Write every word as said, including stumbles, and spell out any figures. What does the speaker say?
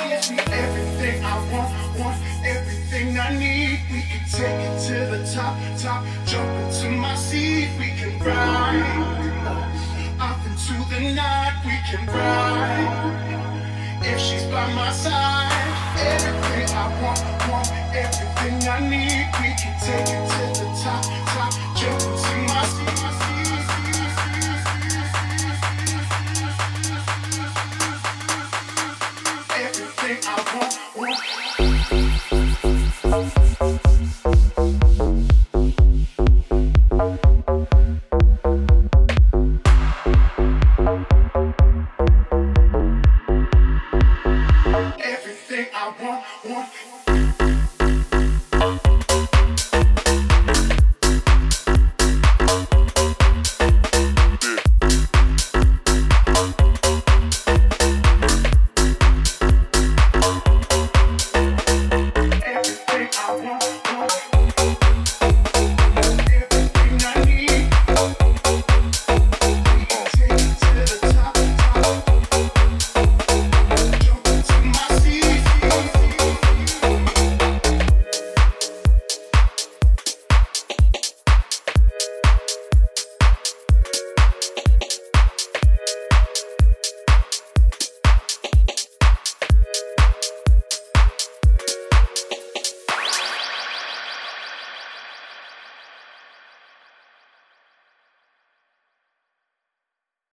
gives me everything I want, want everything I need. We can take it to the top, top, jump into my seat. We can ride uh, off into the night. We can ride if she's by my side. Everything I want, want everything I need. We can take it